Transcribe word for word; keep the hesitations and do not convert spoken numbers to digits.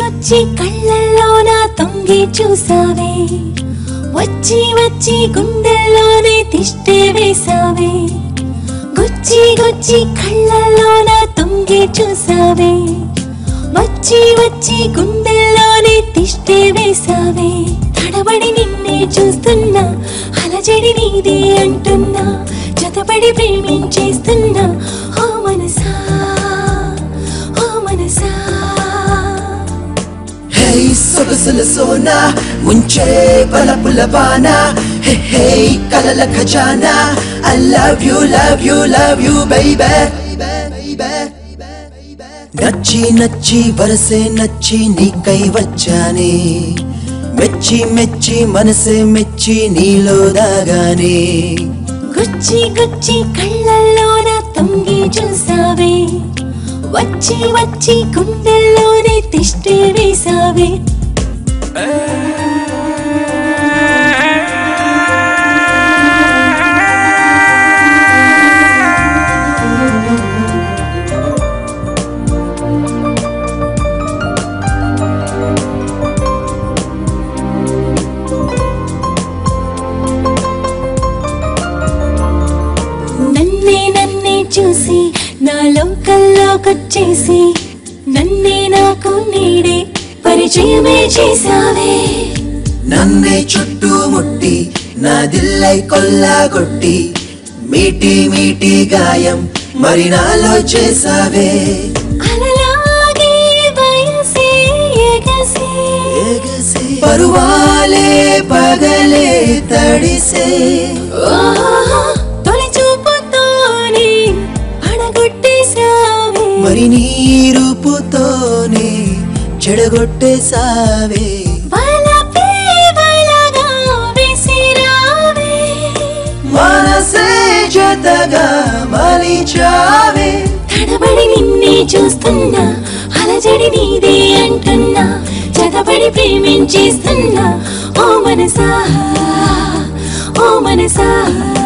వచ్చి కళ్ళల్లోన తొంగి చూసావే వచ్చి వచ్చి గుండెల్లోనే తిష్టే వేసావే గుచ్చి గుచ్చి కళ్ళల్లోన తొంగి చూసావే వచ్చి వచ్చి గుండెల్లోనే తిష్టే వేసావే తడబడి నిన్నే చూస్తున్నా అలజడి నీదే అంటున్నా జతపడి ప్రేమించేస్తున్నా ఓ మనసా ఓ మనసా Hey సొగసుల సోనా ముంచే బలపుల వానా Hey hey కలల ఖజానా I love you love you love you baby నచ్చి నచ్చి వరసే నచ్చి నీకై వచ్చానే మెచ్చి మెచ్చి మనసే మెచ్చి నీలో దాగానే గుచ్చి గుచ్చి కళ్ళల్లోన తొంగి చూసావే వచ్చి వచ్చి గుండెల్లోనే తిష్టే వేసావే నన్నే నన్నే చూసి నా లోకల్లోకొచ్చేసి నన్నే నాకు నీడే పరిచయమే చేసావే నన్నే చుట్టూ ముట్టి నా దిల్లై కొల్లాగొట్టి మీటి మీటి గాయం మరి నాలో చేసావే అలలాగే వయసే ఎగసే ఎగసే పరువాలే పగలే తడిసే తొలి చూపుతోనే పడగొట్టేసావే మరి నీ రూపుతోనే చెడగొట్టేసావే వలపే వలగా విసిరావే మనసే జతగా మలిచావే తడబడి నిన్నే చూస్తున్నా అలజడి నీదే అంటున్నా జతపడి ప్రేమించేస్తున్నా ఓ మనసా ఓ మనసా